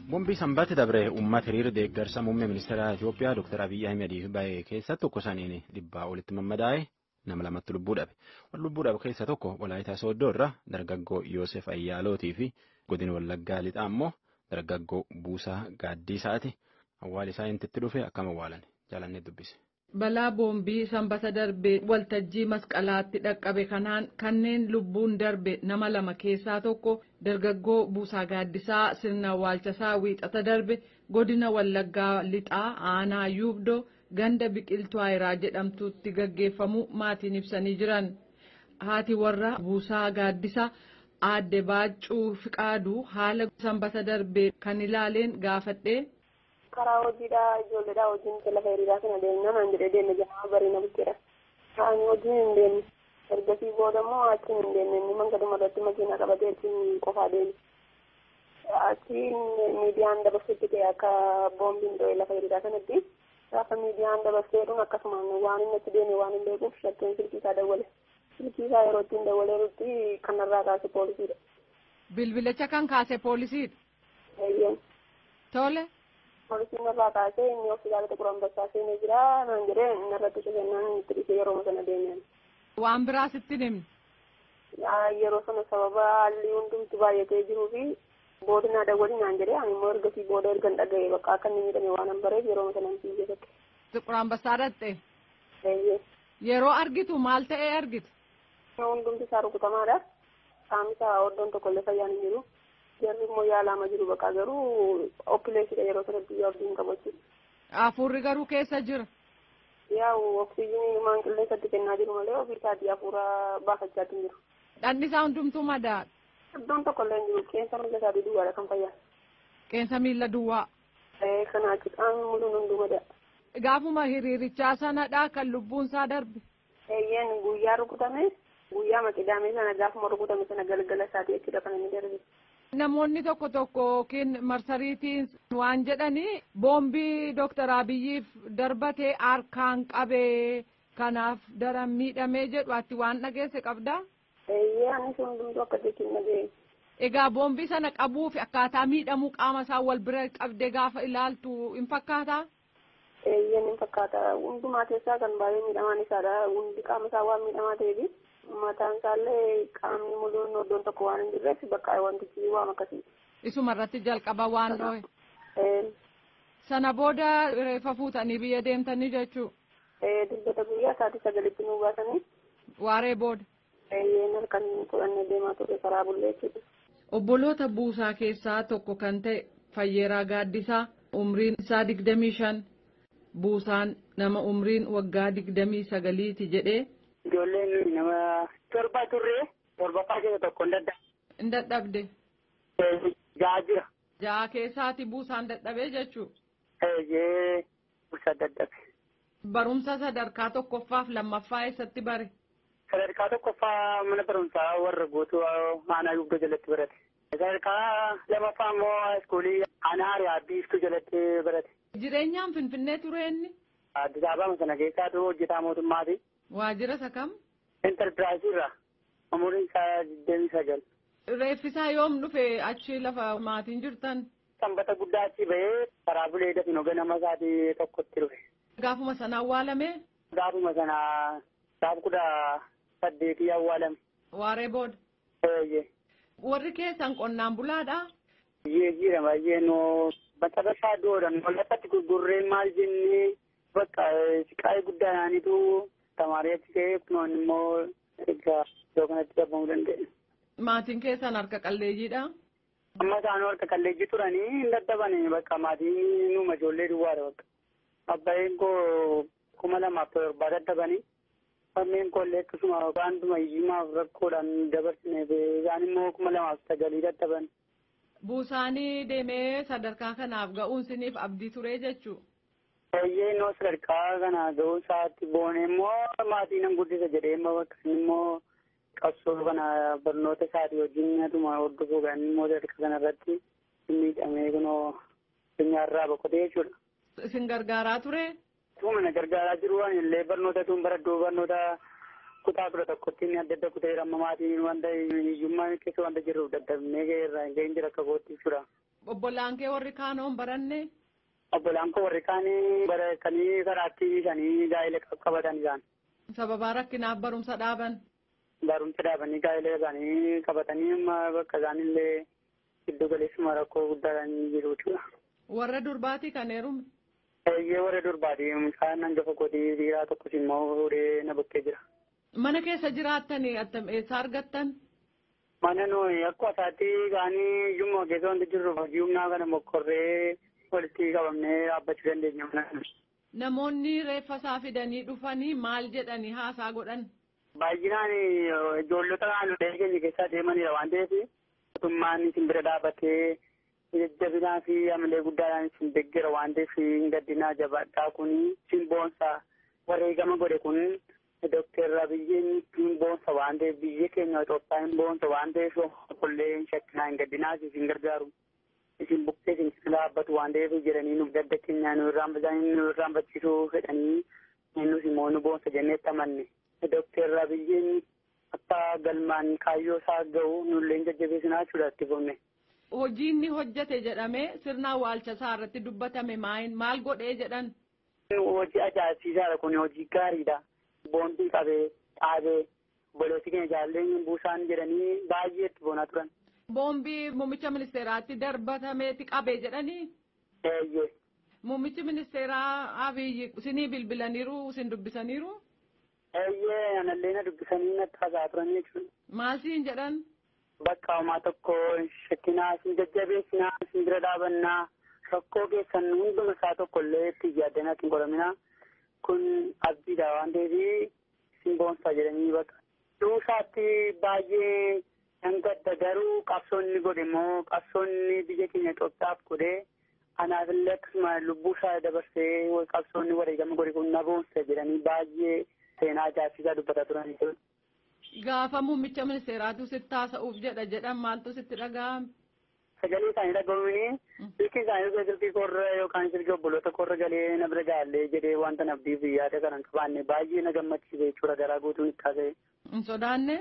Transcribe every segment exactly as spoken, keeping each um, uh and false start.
Boombii sanbata dabre uummata hiriira deeggarsa muummee ministeera Itoophiyaa Dr. Abiyyi Ahimadiif bahe keessa tokko saniin dhibbaa olitti mammadaa'e nama lamatti lubbuu dhabe. Wal lubbuu dhabe keessa tokko Walaayitaa Sooddoo irraa dargaggoo Yoosef Ayyaalootii fi godina Wallaggaa lixaa immoo dargaggoo Buusaa Gaaddisaati. Awwaal isaa intitti dhufe akkam awwaalan jaalannee dubbise. Balaa boombii sanbata darbe waltajjii masqalaatti dhaqqabe kanaan kanneen lubbuun darbe nama lama keessaa tokko dargaggoo Buusaa Gaaddisaa sirna awwaalchasaa wiixata darbe godina Wallaggaa lixaa aanaa Yuubdoo ganda biqiltuu Ayiraa jedhamtutti gaggeeffamu maatiin ibsanii jiran. Haati warra Buusaa Gaaddisaa aadde Baaccuu Fiqaaduu haala sanbata darbe kan ilaaleen gaafadhee. Karaa hojiidhaa ijoolleedhaa hojiin lafa hiriiraa kana deemna naan jedhee deemne jedhama bariina bukkeedha. Kaan hojiin hin deemne ergasii booda immoo achiin hin deemne inni mangaduma irratti makiinaa qabatee achiin qofaa deemne. Achiin miidiyaan dabarsutti ta'e akka boombiin dho'e lafa hiriiraa kanatti gaafa miidiyaan dabarseedhuun akkasumaan waan inni achi deeme waan hin beekuuf shakkeen silkii isaa dawwale. Silkii isaa yeroo ittiin dawwaleerutti kanarraa kaase poolisiidha. Bilbilicha kan kaase poolisiidha? Eeyyeen. Tole. Poolisiin irraa kaasee inni hospitaala Xiquur Ambassaa seenee jira naan jedhee inni irratti shakannaan itti dhufee yeroo sana deemeen. Waan biraa sitti himne? Yeroo sana sababa haalli hundumtu baay'atee jiruu fi boodinaa dawwalii naan jedhee ani immoo ergasii booda erga hin dhaga'e bakka akka inni miidhame waan hin bareef yeroo sana hin fiigee tokko. Xiquur Ambassaa dhatte? Eeyyee. Yeroo argitu maal ta'ee argite? Hundumti isaa rukutamaadha. Saamisaa hoddoon tokkollee fayyaan hin jiru. Jarri immoo yaalamaa jiru bakka garuu oppileessidha yeroo sanatti yoo abdiin qabachu. Hafuurri garuu keessa jira. Yaa'u oksijiinii maan qilleensatti kennaa jiru malee ofii isaatii hafuura baafachaa hin jiru. Dhalli isaa hundumtuu madaadha. Iddoon tokkollee hin jiru qeensa miila isaatii duwwaadha kan fayyaa. Qeensa miila duwwaa. Kanaa cidhaan muluun hunduu madaadha. Gaafuma hiriirichaa sanadhaa kan lubbuun isaa darbe. Eeyyeen guyyaa rukutame guyyaa maqidaamee sana gaafuma rukutame sana galgala isaatii jechuudha kan inni darbe. Namoonni tokko tokko yookiin marsariitiin waan jedhanii boombii Dooktar Abiyyiif darbatee harkaan qabee kanaaf daran miidhamee jedhu ati waan dhageesse qabdaa? Eeyyee anis hundumtuu akka jechuun dhaga'e. Egaa boombii sana qabuu fi akkaataa miidhamuu qaama isaa wal bira qabdee gaafa ilaaltu hin fakkaataa? Eeyyeen hin fakkaata. Hundumaa keessaa kan baay'ee miidhamaan isaadha. Hundi qaama isaa waan miidhamaa ta'eef. Mataan isaallee qaamni muluun iddoon tokko waan hin jirreef bakka wantichi waan akkasii. Isuma irratti jalqaba waan dho'e. Sana booda reeffa fuutanii biyya deemtanii jechuu? Dilbata guyyaa sa'aatii sagalitti nu baasanii. Waaree booda? Eeyyeen halkan fudhannee deemaa ture karaa bullee jechuudha. Obboloota Buusaa keessaa tokko kan ta'e Fayyeeraa Gaaddisaa umriin isaa digdamii shan Buusaan nama umriin waggaa digdamii sagaliiti jedhee. Ijoolleen nama torba turre torbaffaa keessa tokko hin dadhabde. Hin dadhabde? Ja'a jira. Ja'a keessaati Buusaan dadhabee jechuu? Eeyyee Buusaan dadhabe. Barumsa sadarkaa tokkoffaaf lammaffaa eessatti bare? Sadarkaa tokkoffaa mana barumsaa warra guutuu aanaa Yuubdoo jalatti barate. Sadarkaa lamaffaa immoo iskuulii aanaa Ariyaabbii iskuul jalatti barate. Jireenyaan Finfinnee ture inni? Addis Ababa sana keessaatu hojjetaa mootummaati. Waajjira isa kam? Enterpiraayizii irraa umuriin isaa digdamii sagal. Reeffisaa yoom dhufe achi lafa maatiin jirtan? Sanbata guddaa achi bahee karaa bulee dafin ganama isaatii tokkotti dhufe. Gaafuma sana awwaalame? Gaafuma sana gaaf kudha saddeetii awwaalame. Waaree booda? Eeyyee. Warri keessan qonnaan bulaadhaa? Biyyee jira baay'ee noo maxxansaa doodhan lafatti gurgurree maal jennee bakka siqaa'ee guddaadhaanitu. Tamaarii achi ka'ee kunuun immoo egaa iddoo kanatti dhabamuu danda'e. Maatiin keessan harka qalleeyyiidha? Amma isaanuu harka qalleeyyii turanii hin dadhabanii bakka maatiin nuuma ijoollee duwwaadha bakka. Abbaayeen koo kuma lamaaf torbaa dadhabanii ammeen koollee akkasuma waantuma hiyyummaaf rakkoodhaan dabarsine isaan immoo kuma lamaaf sagalii dadhaban. Buusaanii deemee sadarkaa kanaaf ga'uun siniif abdii turee jechuu? Eeyyee noo sadarkaa kana ga'uu isaatti boone immoo maatii nan guddisa jedhee immoo bakka immoo qabsoo kana barnoota isaatii wajjin atuma hordofuu kan immoo sadarkaa kanarratti miidhamee kunoo addunyaarraa boqotee jechuudha. Isin gargaaraa ture? Tuuma na gargaaraa jiru waan illee barnoota tuun baradhuu barnoota kutaa kudha tokkotti inni adda adda kutee amma maatiin wanta hiyyummaa keessa wanta jirruuf dadhabnee ga'eerraa ga'een jira akka kootti jechuudha. Obbolaan kee warri kaanoon baranne? Obbolaan koo warri kaanii baratanii karaatti dhiisanii gaa'ela qabatan isaan. Sababaa rakkinaaf barumsa dhaaban? Barumsa dhaabanii gaa'ela isaanii qabatanii bakka isaanillee giddu galeessuma rakkoo guddaadhaan jiru jechuudha. Warra durbaatii kan heerume? Eeyyee warra durbaatii mucaan hangafa godhee dhiiraa tokkos immoo fuudhee na bukkee jira. Mana keessa jiraattanii attam eessaa argattan? Mana nuyi akkuma isaatti kaanii iyyummaa keessa wanti jirru hojii humnaa kana mokkorree walitti qabamnee dhaabbachuu dandeenya mana. Namoonni reeffa isaa fidanii dhufanii maal jedhanii haasaa godhan? Baay'inaan ijoollota naannolee keenya keessaa deemanidha waan ta'eef mootummaan isin bira dhaabbatee jajjabinaa fi amalee guddaadhaan isin deeggera waan ta'eef hin gaddinaa jabaadhaa kun isin boonsa wareegama godhe kun Dookter Abiyyiin hin boonsa waan ta'eef biyya keenya Itoophiyaa hin boonsa waan ta'eef qollee hin shakkinaa hin gaddinaa isin gargaaru isin bukkee isin dhaabbatu waan ta'eef jedhanii nuuf gadda keenya nu irraanfachiisuu fedhanii nus immoo nu boonsa jenneetti amanne. Dookter Abiyyiin akka galmaan kaayyoo isaa gahu nullee hin jajjabeessinaa jechuudha itti fufne. Hojii inni hojjete jedhamee sirna awwaalcha isaa irratti dubbatame maal godhee jedhan? Hojii ajaa'ibsiisaadha kun hojii gaariidha. Boondii qabee dhaabee obboleessi keenya jaalleen buusaan jedhanii baay'ee itti boonaa turan. Boombii muummicha ministeeraatti darbatameeti qabee jedhanii? Eeyyee. Muummichi ministeeraa Abiyyi isinii bilbilaniiru isin dubbisaniiru? Eeyyee anallee na dubbisanii natti haasa'aa turanii jechuudha. Maal siin jedhan? Bakka homaa tokko shakkinaa isin jajjabeessinaa isin bira dhaabannaa rakkoo keessan hunduma isaa tokko illee itti yaaddanaa ittiin godhaminaa kun abdiidha waan ta'eef isin boonsaa jedhanii bakka. Duusaatti baay'ee nan gadda garuu qabsoonni godhe immoo qabsoonni biyya keenya Itoophiyaaf godhe anaafillee akkasuma lubbuu isaa dabarsee qabsoonni wareegama godhe kun na boonsa jedhanii baay'ee seenaa ajaa'ibsiisaa dubbataa turanii jiru. Gaafa muummicha ministeeraatu sitti haasa'uuf jedha jedhan maaltu sitti dhaga'ame? Sagalee isaanii dhaga'uun silkii isaanii silkii korra yookaan silkii obboloota korra galee na bira gaallee jedhee wanta nabdiif yaada kana hin qabaanne baay'ee na gammachiise jechuudha garaa guutuun itti haasa'e. Hin sodaanne?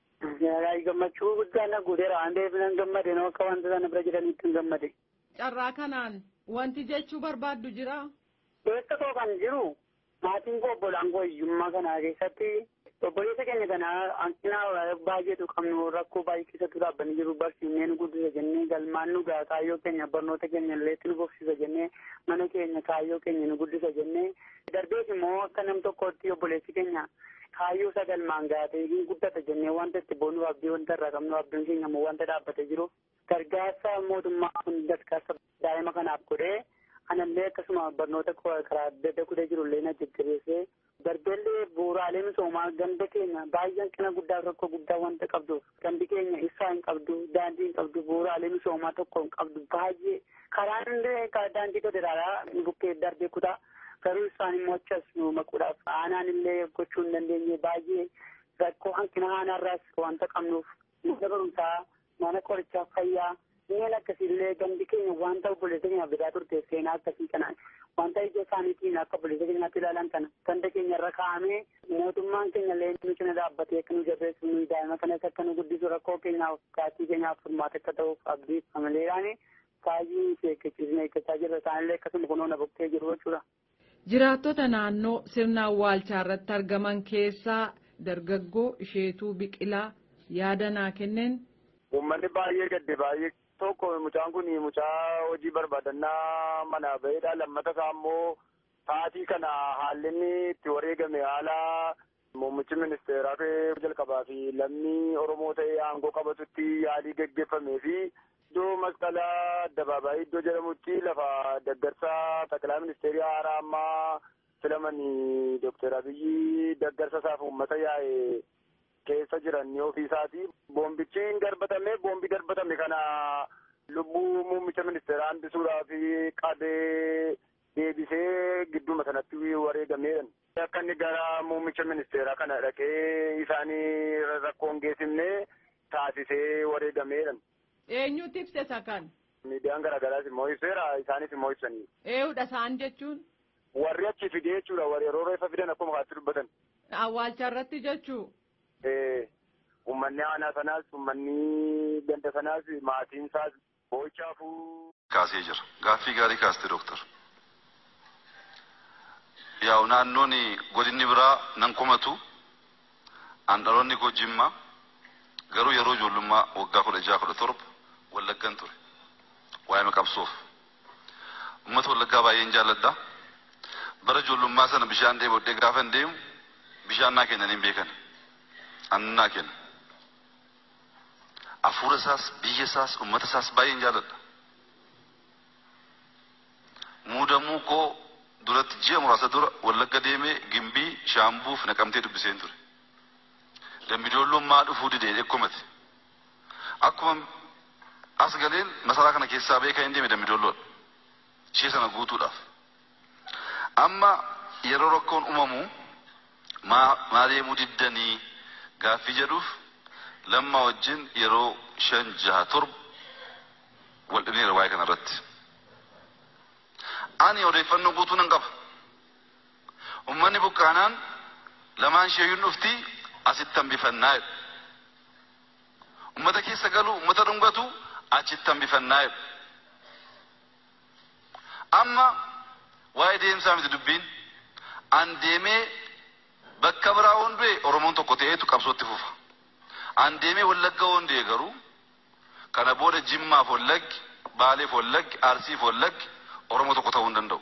Gammachuu guddaa na guuteera waan ta'eef nan gammade noo akka wanta sana bira jedhaniitti hin gammade. Carraa kanaan wanti jechuu barbaaddu jira? Beekta koo kan jiru maatiin koo obbolaan koo hiyyummaa kana keessatti obboleessa keenya kana hanqina baay'eetu qabnu rakkoo baay'ee keessatti dhaabbanii jiru barsiifnee nu guddisa jennee galmaan nu ga'a kaayyoo keenya barnoota keenya illee nu bobsisa jennee mana keenya kaayyoo keenya nu guddisa jennee darbees immoo akka nam tokkotti obboleessi keenya kaayyoo isa galmaan gaatee guddata jennee wanta itti boonuuf abdii wanta irraa qabnu abdiin keenya immoo wanta dhaabbatee jiru gargaarsa mootummaa kun gargaarsa daa'ima kanaaf godhee anallee akkasuma barnoota karaa adda adda godhee jirullee na jajjabeessee darbeellee bu'uuraalee misoomaa ganda keenya baay'ee hanqina guddaa rakkoo guddaa wanta qabduuf gandi keenya ibsaa hin qabdu daandii hin qabdu bu'uuraalee misoomaa tokko hin qabdu baay'ee karaan illee daandii federaalaa bukkee darbee kutaa garuu isaan immoo achas nu maquudhaaf aanaan illee gochuu hin dandeenye baay'ee rakkoo hanqina aanaarraas wanta qabnuuf mana barumsaa mana qorichaa fayyaa inneen akkasiillee gandi keenya wanta obboleessa keenya bitaa turte seenaa akkasii kana wanta ija isaaniitiin akka obboleessa keenyaatti ilaalan kana ganda keenya irra kaa'amee mootummaan keenya illee nu cina dhaabbatee akka nu jabeessu nu daa'ima kanas akka nu guddisu rakkoo keenyaaf gaaffii keenyaaf furmaata akka ta'uuf abdii amaleedhaan baay'ee ishee eeggachiisne eeggachaa jirra isaanillee akkasuma kunoo na bukkee jiru jechuudha. Jiraattota naannoo sirna awwaalchaa irratti argaman keessaa dargaggoo Isheetuu Biqilaa yaada naa kenneen. Uummanni baay'ee gadde baay'ee tokko mucaan kun mucaa hojii barbaadannaa manaa ba'eedha. Lammata isaa immoo sa'aatii kana haalli inni itti wareegame haala muummichi ministeeraa jalqabaa fi lammii Oromoo ta'ee aangoo qabatutti yaalii gaggeeffamee fi iddoo masqalaa addabaabaayii iddoo jedhamutti lafa deggarsaa taqilaa ministeerii haaraa ammaa filamanii Dookter Abiyyi deggarsa isaaf uummata yaa'e keessa jiran ofii isaati. Boombichi hin darbatame boombii darbatame kana lubbuu muummicha ministeeraa hambisuudhaaf qabee deebisee gidduma sanatti wareegameedha. Akka inni gara muummicha ministeeraa kana dhaqee isaanii rakkoon geessifne taasisee wareegameedha. Eenyutu ibse isa kan? Miidiyaan garaagaraas immoo ibseera isaanis immoo ibsanii. Eenyudha isaan jechuun? Warri achi fidee jechuudha warri yeroo reeffa fidan akkuma kaatti dubbatan. Awwaalcha irratti jechuu? Uummanni aanaa sanaas uummanni ganda sanaas maatiin isaas Boo'ichaafuu. Kaasee jira. Gaaffii gaarii kaaste dooktar. Yaa'u naannoon godinni biraa nan komatu an dhaloonni koo Jimmaa garuu yeroo ijoollummaa waggaa kudha jaha kudha torba Wallaggan ture. Waa'ee qabsoof. Uummata Wallaggaa baay'een jaalladha. Bara ijoollummaa sana bishaan dheebodhee gaafa hin deemu bishaan naa kennan hin beekan. Annan naa kenna. Afuura isaas biyya isaas uummata isaas baay'een jaalladha. Muudamuu koo duratti ji'a muraasa dura Wallagga deemee Gimbii Shaambuuf Naqamtee dubbiseen ture. Lammidoolloon maa dhufuu didee dhekkomate. Akkuma as galeen masaraa kana keessaa beekaa hin deeme lammidoolloodha. Ishee sana guutuudhaaf. Amma yeroo rakkoon uumamu maa deemuu diddanii gaaffii jedhuuf lamma wajjin yeroo shan jaha torba wal dhibneera waa'ee kana irratti. Ani odeeffannoo guutuu nan qaba. Uummanni buqqaanaan lamaan sheeyyuun dhuftii asitti hambifannaa jedhu. Uummata keessa galu uummata dhungatu achitti hambifannaa jedhu. Amma waa'ee deemsaa miti dubbiin an deemee bakka biraa hundee Oromoon tokko ta'eetu qabsootti fufa. An deemee Wallagga hundee garuu kana booda Jimmaaf Wallaggi, Baaleef Wallaggi, Arsiif Wallaggi Oromoo tokko ta'uu hin danda'u.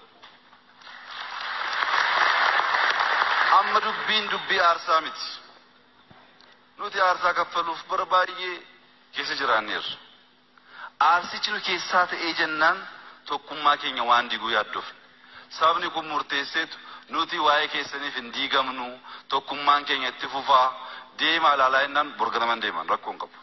Amma dubbiin dubbii aarsaa miti. Nuti aarsaa kaffaluuf bara baay'ee keessa jiraanneerra. Aarsichi nu keessaa ta'ee jennaan tokkummaa keenya waan diguu yaaddofne. Sabni kun murteesseetu nuti waa'ee keessaniif hin diigamnu tokkummaan keenya itti fufaa deemaa ilaalaa jennaan borganaman deeman rakkoon qabu.